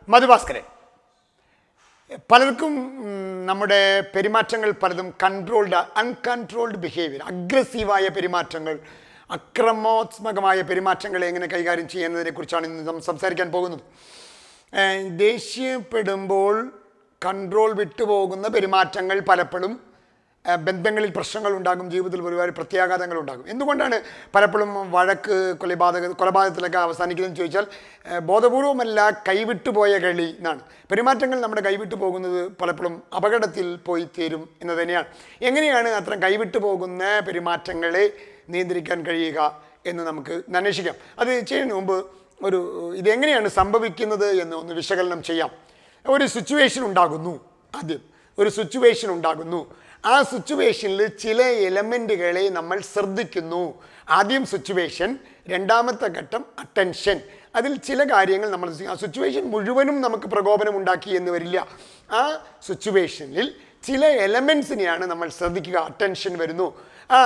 Madhu Bhaskaran. പലർക്കും നമ്മുടെ പെരുമാറ്റങ്ങൾ പലതും uncontrolled behavior, aggressive പെരുമാറ്റങ്ങൾ, അക്രമോത്മകമായ പെരുമാറ്റങ്ങളെ എങ്ങനെ കൈകാര്യം ചെയ്യുന്നതിനെക്കുറിച്ചാണ് ഇന്ന് സംസാരിക്കാൻ പോകുന്നത്. ദേഷ്യപ്പെടുമ്പോൾ കൺട്രോൾ വിട്ടുപോകുന്ന പെരുമാറ്റങ്ങൾ പലപ്പോഴും ബന്ധങ്ങളിൽ പ്രശ്നങ്ങൾ ഉണ്ടാകും, ജീവിതത്തിൽ ഒരുപാട് പ്രത്യാഘാതങ്ങൾ ഉണ്ടാകും. എന്തുകൊണ്ടാണ് പലപ്പോഴും വഴക്ക് കൊലപാതകത്തിലൊക്കെ അവസാനിക്കുന്നതെന്ന് ചോദിച്ചാൽ ബോധപൂർവമല്ല, കൈവിട്ടുപോയ കളി എന്നാണ്. പെരുമാറ്റങ്ങൾ നമ്മുടെ കൈവിട്ടു പോകുന്നത് പലപ്പോഴും അപകടത്തിൽ പോയി തീരും എന്ന് തന്നെയാണ്. എങ്ങനെയാണ് അത്തരം കൈവിട്ടു പോകുന്ന പെരുമാറ്റങ്ങളെ നിയന്ത്രിക്കാൻ കഴിയുക എന്ന് നമുക്ക് അന്വേഷിക്കാം. അത് ചെയ്യുന്നതിന് മുമ്പ് ഇതെങ്ങനെയാണ് സംഭവിക്കുന്നത് എന്ന് ഒന്ന് വിശകലനം ചെയ്യാം. ഒരു സിറ്റുവേഷൻ ഉണ്ടാകുന്നു. ആദ്യം ഒരു സിറ്റുവേഷൻ ഉണ്ടാകുന്നു. ആ സിറ്റുവേഷനിൽ ചില എലമെൻറ്റുകളെ നമ്മൾ ശ്രദ്ധിക്കുന്നു. ആദ്യം സിറ്റുവേഷൻ, രണ്ടാമത്തെ ഘട്ടം അറ്റൻഷൻ. അതിൽ ചില കാര്യങ്ങൾ നമ്മൾ ആ സിറ്റുവേഷൻ മുഴുവനും നമുക്ക് പ്രകോപനം ഉണ്ടാക്കി എന്ന് വരില്ല. ആ സിറ്റുവേഷനിൽ ചില എലമെൻസിനെയാണ് നമ്മൾ ശ്രദ്ധിക്കുക. അറ്റൻഷൻ വരുന്നു. ആ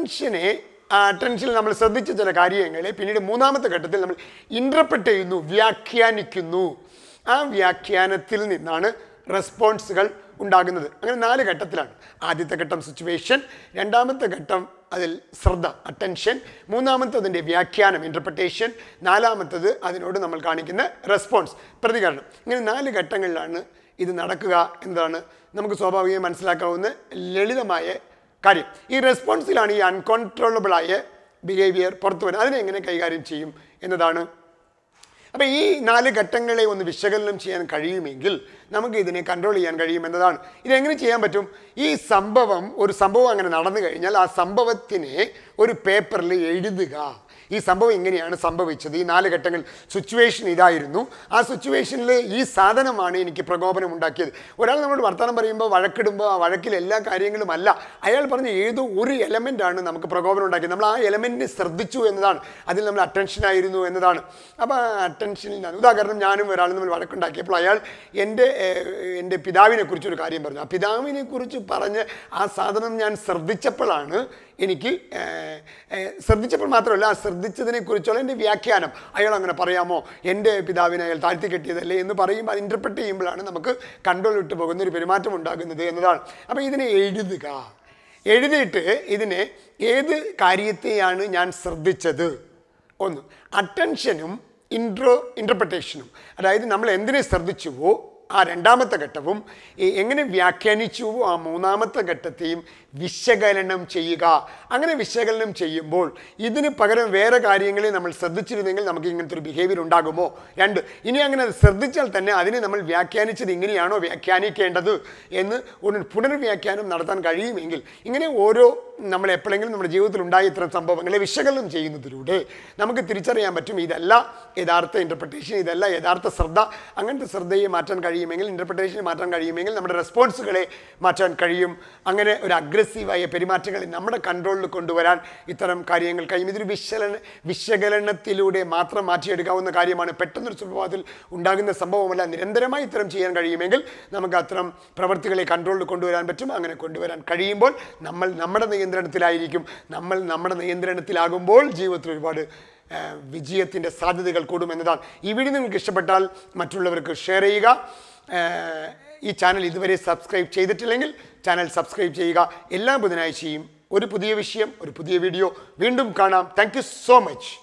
അറ്റൻഷനിൽ നമ്മൾ ശ്രദ്ധിച്ച ചില കാര്യങ്ങളെ പിന്നീട് മൂന്നാമത്തെ ഘട്ടത്തിൽ നമ്മൾ ഇൻ്റർപ്രറ്റ് ചെയ്യുന്നു, വ്യാഖ്യാനിക്കുന്നു. ആ വ്യാഖ്യാനത്തിൽ നിന്നാണ് റെസ്പോൺസുകൾ ഉണ്ടാകുന്നത്. അങ്ങനെ 4 ഘട്ടത്തിലാണ്. ആദ്യത്തെ ഘട്ടം സിറ്റുവേഷൻ, രണ്ടാമത്തെ ഘട്ടം അതിൽ ശ്രദ്ധ അറ്റൻഷൻ, മൂന്നാമത്തതിൻ്റെ വ്യാഖ്യാനം ഇൻ്റർപ്രിട്ടേഷൻ, നാലാമത്തത് അതിനോട് നമ്മൾ കാണിക്കുന്ന റെസ്പോൺസ് പ്രതികരണം. ഇങ്ങനെ 4 ഘട്ടങ്ങളിലാണ് ഇത് നടക്കുക എന്നതാണ് നമുക്ക് സ്വാഭാവികമായി മനസ്സിലാക്കാവുന്ന ലളിതമായ കാര്യം. ഈ റെസ്പോൺസിലാണ് ഈ അൺകൺട്രോളബിളായ ബിഹേവിയർ പുറത്തു വരുന്നത്. അതിനെ എങ്ങനെ കൈകാര്യം ചെയ്യും എന്നതാണ്. അപ്പോൾ ഈ 4 ഘട്ടങ്ങളെ ഒന്ന് വിശകലനം ചെയ്യാൻ കഴിയുമെങ്കിൽ നമുക്ക് ഇതിനെ കൺട്രോൾ ചെയ്യാൻ കഴിയുമെന്നതാണ്. ഇതെങ്ങനെ ചെയ്യാൻ പറ്റും? ഒരു സംഭവം അങ്ങനെ നടന്നു കഴിഞ്ഞാൽ ആ സംഭവത്തിനെ ഒരു പേപ്പറിൽ എഴുതുക. ഈ സംഭവം ഇങ്ങനെയാണ് സംഭവിച്ചത്, ഈ 4 ഘട്ടങ്ങൾ. സിറ്റുവേഷൻ ഇതായിരുന്നു, ആ സിറ്റുവേഷനിൽ ഈ സാധനമാണ് എനിക്ക് പ്രകോപനം ഉണ്ടാക്കിയത്. ഒരാൾ നമ്മളോട് വർത്തമാനം പറയുമ്പോൾ, വഴക്കിടുമ്പോൾ, ആ വഴക്കിൽ എല്ലാ കാര്യങ്ങളും അല്ല, അയാൾ പറഞ്ഞ ഏതോ ഒരു എലമെൻ്റാണ് നമുക്ക് പ്രകോപനം ഉണ്ടാക്കിയത്. നമ്മൾ ആ എലമെൻറ്റിനെ ശ്രദ്ധിച്ചു എന്നതാണ്, അതിൽ നമ്മൾ അറ്റൻഷനായിരുന്നു എന്നതാണ്. അപ്പോൾ ആ അറ്റൻഷനിൽ ഉദാഹരണം, ഞാനും ഒരാളും നമ്മൾ വഴക്കുണ്ടാക്കിയപ്പോൾ അയാൾ എൻ്റെ പിതാവിനെ കുറിച്ചൊരു കാര്യം പറഞ്ഞു. ആ പിതാവിനെ കുറിച്ച് പറഞ്ഞ് ആ സാധനം ഞാൻ ശ്രദ്ധിച്ചപ്പോഴാണ് എനിക്ക് ശ്രദ്ധിച്ചപ്പോൾ മാത്രമല്ല, ആ ശ്രദ്ധിച്ചതിനെ കുറിച്ചുള്ള എൻ്റെ വ്യാഖ്യാനം. അയാൾ അങ്ങനെ പറയാമോ, എൻ്റെ പിതാവിനെ അയാൾ താഴ്ത്തി കെട്ടിയതല്ലേ എന്ന് പറയുമ്പോൾ അത് ഇൻ്റർപ്രറ്റ് ചെയ്യുമ്പോഴാണ് നമുക്ക് കൺട്രോൾ വിട്ടു പോകുന്ന ഒരു പെരുമാറ്റം ഉണ്ടാകുന്നത് എന്നതാണ്. അപ്പോൾ ഇതിനെ എഴുതുക. എഴുതിയിട്ട് ഇതിനെ ഏത് കാര്യത്തെയാണ് ഞാൻ ശ്രദ്ധിച്ചത്, ഒന്ന് അറ്റൻഷനും ഇൻ്റർപ്രിട്ടേഷനും, അതായത് നമ്മൾ എന്തിനെ ശ്രദ്ധിച്ചുവോ ആ രണ്ടാമത്തെ ഘട്ടവും എങ്ങനെ വ്യാഖ്യാനിച്ചുവോ ആ മൂന്നാമത്തെ ഘട്ടത്തെയും വിശകലനം ചെയ്യുക. അങ്ങനെ വിശകലനം ചെയ്യുമ്പോൾ ഇതിന് പകരം വേറെ കാര്യങ്ങളെ നമ്മൾ ശ്രദ്ധിച്ചിരുന്നെങ്കിൽ നമുക്ക് ഇങ്ങനത്തെ ഒരു ബിഹേവിയർ ഉണ്ടാകുമോ? 2, ഇനി അങ്ങനെ ശ്രദ്ധിച്ചാൽ തന്നെ അതിനെ നമ്മൾ വ്യാഖ്യാനിച്ചത് ഇങ്ങനെയാണോ വ്യാഖ്യാനിക്കേണ്ടത് എന്ന് ഒരു പുനർവ്യാഖ്യാനം നടത്താൻ കഴിയുമെങ്കിൽ, ഇങ്ങനെ നമ്മൾ എപ്പോഴെങ്കിലും നമ്മുടെ ജീവിതത്തിൽ ഉണ്ടായ ഇത്തരം സംഭവങ്ങളെ വിശകലനം ചെയ്യുന്നതിലൂടെ നമുക്ക് തിരിച്ചറിയാൻ പറ്റും ഇതല്ല യഥാർത്ഥ ഇൻ്റർപ്രിട്ടേഷൻ, ഇതല്ല യഥാർത്ഥ ശ്രദ്ധ. അങ്ങനത്തെ ശ്രദ്ധയെ മാറ്റാൻ കഴിയുമെങ്കിൽ, ഇൻ്റർപ്രിട്ടേഷനെ മാറ്റാൻ കഴിയുമെങ്കിൽ നമ്മുടെ റെസ്പോൺസുകളെ മാറ്റാൻ കഴിയും. അങ്ങനെ ഒരു അഗ്രസീവായ പെരുമാറ്റങ്ങളെ നമ്മുടെ കൺട്രോളിൽ കൊണ്ടുവരാൻ ഇത്തരം കാര്യങ്ങൾ കഴിയും. ഇതൊരു വിശകലനത്തിലൂടെ മാത്രം മാറ്റിയെടുക്കാവുന്ന കാര്യമാണ്. പെട്ടെന്നൊരു സ്വഭാവത്തിൽ ഉണ്ടാകുന്ന സംഭവമല്ല. നിരന്തരമായി ഇത്തരം ചെയ്യാൻ കഴിയുമെങ്കിൽ നമുക്ക് അത്തരം പ്രവൃത്തികളെ കൺട്രോളിൽ കൊണ്ടുവരാൻ പറ്റും. അങ്ങനെ കൊണ്ടുവരാൻ കഴിയുമ്പോൾ നമ്മൾ നമ്മുടെ നിയന്ത്രണത്തിലായിരിക്കും. നമ്മൾ നമ്മുടെ നിയന്ത്രണത്തിലാകുമ്പോൾ ജീവിതത്തിൽ ഒരുപാട് വിജയത്തിൻ്റെ സാധ്യതകൾ കൂടുമെന്നതാണ്. ഈ വീഡിയോ നിങ്ങൾക്ക് ഇഷ്ടപ്പെട്ടാൽ മറ്റുള്ളവർക്ക് ഷെയർ ചെയ്യുക. ഈ ചാനൽ ഇതുവരെ സബ്സ്ക്രൈബ് ചെയ്തിട്ടില്ലെങ്കിൽ ചാനൽ സബ്സ്ക്രൈബ് ചെയ്യുക. എല്ലാ ബുധനാഴ്ചയും ഒരു പുതിയ വിഷയം, ഒരു പുതിയ വീഡിയോ വീണ്ടും കാണാം. Thank you so much.